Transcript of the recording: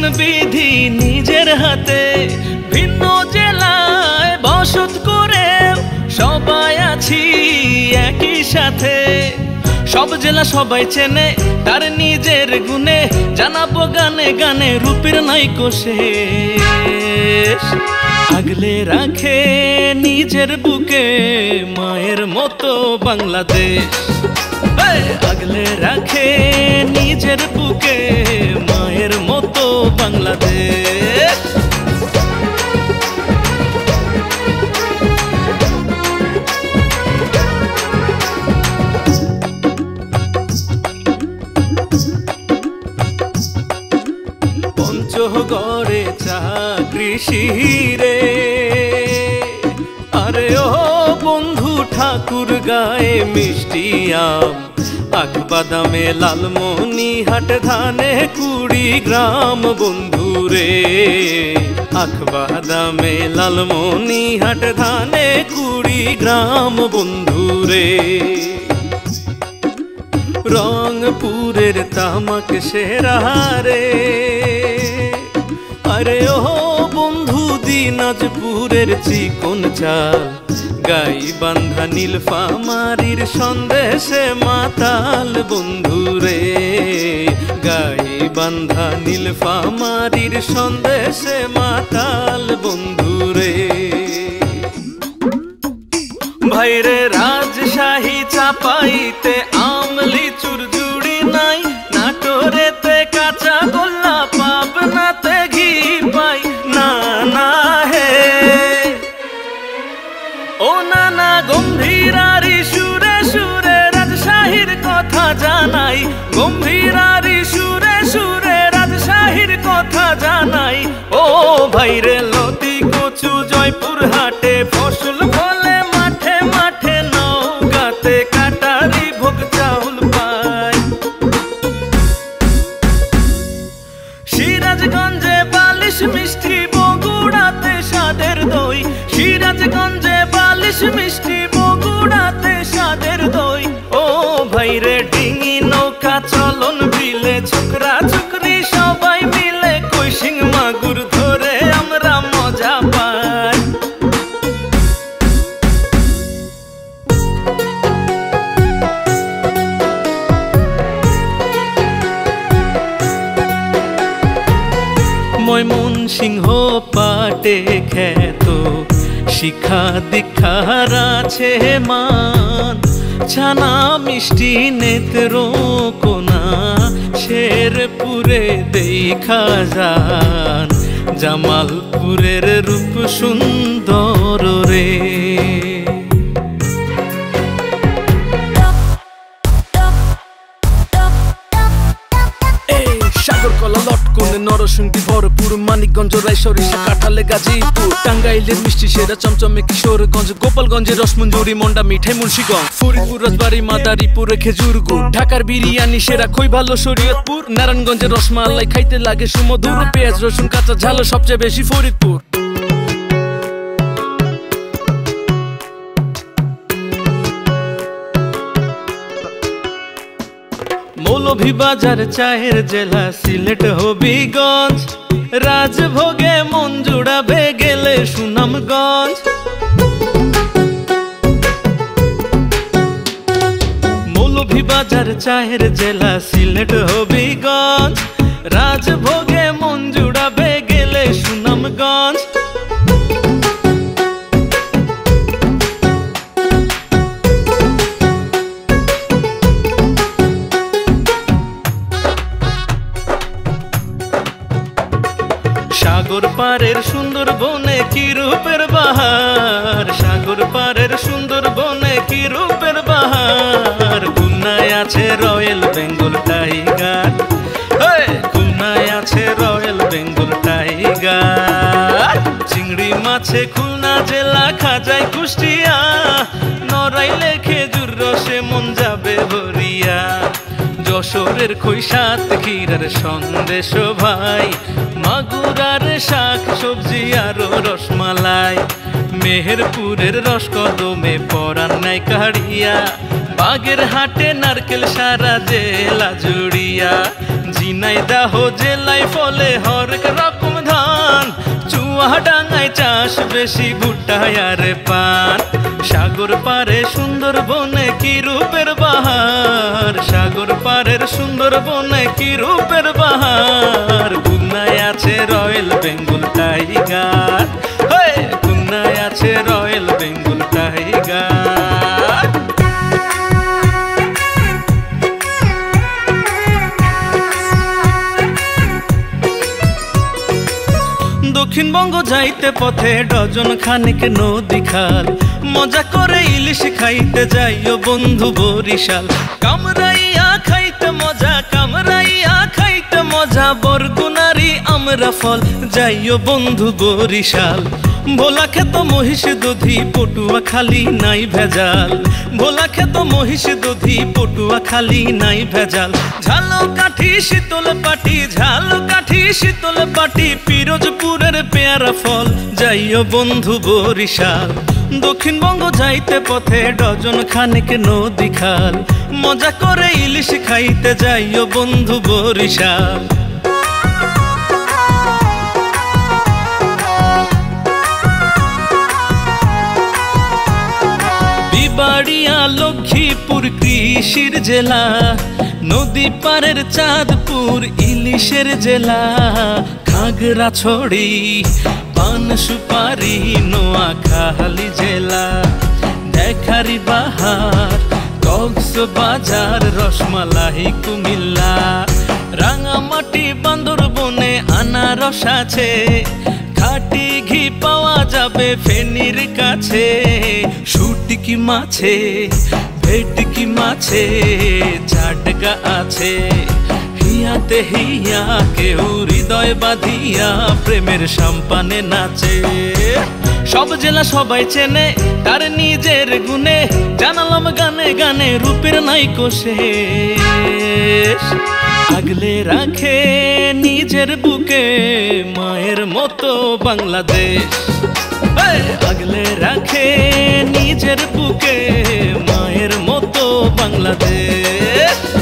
বিধি নিজের হাতে, ভিন্ন জেলায় বসত করে সবাই আছি একই সাথে। সব জেলা সবাই চেনে তার নিজের গুণে, জানাবো গানে গানে রূপের নাইকো শেষ। আগলে রাখে নিজের বুকে মায়ের মতো বাংলাদেশ, আগলে রাখে নিজের বুকে মায়ের মতো বাংলাদেশ। পঞ্চগড়ে চাকরি শিরে, আরে ও বন্ধু ঠাকুর গায়ে মিষ্টি আম, আখবাদামে লালমনিহাট ধানে 20 গ্রাম বন্ধুরে। আখবাদামে লালমনিহাট ধানে 20 গ্রাম বন্ধুরে। রংপুরের তামাক সেরা রে, আরে ও বন্ধু দিনাজপুরের চিকন চাল, গাইবান্ধা নীলফামারীর সন্দেশে মাতাল বন্ধুরে। গাইবান্ধা নীলফামারীর সন্দেশে মাতাল বন্ধুরে। ভাইরে রাজশাহী চাপাইতে আম লিচুর জুড়ি নাই, নাটোরেতে কাঁচা গোল্লা পাবনাতে ঘি পাই। না না হে ও নানা গম্ভীরারি সুরে সুরে রাজশাহীর কথা জানাই, গম্ভীরারি সুরে সুরে রাজশাহীর কথা জানাই। ও ভাইরে লতি কচু জয়পুর হাটে ফসল ফলে মাঠে মাঠে, নওগাঁতে কাটারি ভোগ চাউল পাই। সিরাজগঞ্জে বালিশ মিষ্টি, বগুড়াতে স্বাদের দই। সিরাজগঞ্জে বালিশ মিষ্টি, বগুড়াতে স্বাদের দই। ও ভাইরে ডিঙি নৌকা চলন বিলে, ছোকরা ছোকরি সবাই মিলে কইসিং মাগুর ধরে আমরা মজা পাই। ময়মনসিংহ পাটে খ্যাত, শিক্ষা দীক্ষার আছে মান। ছানা মিষ্টি নেত্রকোনা, শেরপুরে দেখা যান। জামালপুরের রূপ সুন্দর রে। সাগরকলা লটকনে নরসিংদী ভরপুর, মানিকগঞ্জ রায়সরিষা কাঁঠালে গাজীপুর। টাঙ্গাইলের মিষ্টি সেরা চমচমে কিশোরগঞ্জ, গোপালগঞ্জের রসমঞ্জুরি মন্ডা মিঠাই মুন্সিগঞ্জ। ফরিদপুর রাজবাড়ী মাদারীপুরে খেজুর গুড়, ঢাকার বিরিয়ানি সেরা খই ভালো শরীয়তপুর। নারায়ণগঞ্জের রসমালাই খাইতে লাগে সুমধুর, পেঁয়াজ রসুন কাঁচা ঝাল সবচেয়ে বেশি ফরিদপুর। মৌলভীবাজার চায়ের জেলা সিলেট হবিগঞ্জ, রাজভোগে মন জুড়াবে গেলে সুনামগঞ্জ। মৌলভীবাজার চায়ের জেলা সিলেট হবিগঞ্জ, রাজভোগে মন জুড়াবে গেলে সুনামগঞ্জ। সাগর পারের সুন্দর বনে কি রূপের বাহার, সাগর পারের সুন্দর বনে কি রূপের বাহার। খুলনায় আছে রয়্যাল বেঙ্গল টাইগার, খুলনায় আছে রয়্যাল বেঙ্গল টাইগার। চিংড়ি মাছে খুলনা জেলা খাজায় কুষ্টিয়া, নড়াইলে খেজুর রসে মন যাবে ভরিয়া। যশোরের খৈসাত ক্ষীরার সন্দেশ ভাই, মাগুরার শাক সবজি আরো রসমালাই। মেহেরপুরের রসকদমে পরান নাই কাড়িয়া, বাগের হাটে নারকেল সারা জেলা জুড়িয়া। ঝিনাইদহ জেলায় ফলে হরেক রকম ধান, চুয়াডাঙ্গায় চাষ বেশি ভুট্টা আর পান। সাগর পারে সুন্দরবনে কি রূপের বাহার, সাগর পারের সুন্দরবনে কি রূপের বাহার। খুলনায় আছে রয়্যাল বেঙ্গল টাইগার, খুলনায় আছে রয়্যাল বেঙ্গল টাইগার। দক্ষিণবঙ্গ যাইতে পথে ডজন খানিক নদী খাল, মজা করে ইলিশ খাইতে যাইও বন্ধু বরিশাল। কামরাইয়া খাইতে মজা, কামরাইয়া খাইতে মজা, বরগুনারি আমরা ফল যাইও বন্ধু বরিশাল। ভোলা খেত মহিষ দধি পটুয়া খালি নাই ভেজাল, ভোলা খেত মহিষ দধি পটুয়া খালি নাই ভেজাল। ঝালো কাঠি শীতল পাটি, ঝালো কাঠি শীতল পাটি, পিরোজপুরের পেয়ারা ফল যাইও বন্ধু বরিশাল। দক্ষিণবঙ্গ যাইতে পথে ডজন খানিক নদী খাল, মজা করে ইলিশ খাইতে যাইও বন্ধু বরিশাল। বাড়িয়া লক্ষ্মীপুর কৃষির জেলা, নদী পারের চাঁদপুর ইলিশের জেলা। খাগড়াছড়ি পান সুপারি নোয়াখালী জেলা, দেখারি বাহার কক্সবাজার রসমালাই কুমিল্লা। রাঙামাটি বান্দরবনে আনারস আছে, খাটি ঘি পাওয়া যাবে ফেনীর কাছে। শুটকি মাছে ভেটকি মাছে চাটকা আছে, হিয়াতে হিয়া কেউ হৃদয় বাঁধিয়া প্রেমের সাম্পানে নাচে। সব জেলা সবাই চেনে তার নিজের গুণে, জানালাম গানে গানে রূপের নাইকো শেষ। আগলে রাখে নিজের বুকে মায়ের মতো বাংলাদেশ, আগলে রাখে নিজের বুকে মায়ের মতো বাংলাদেশ।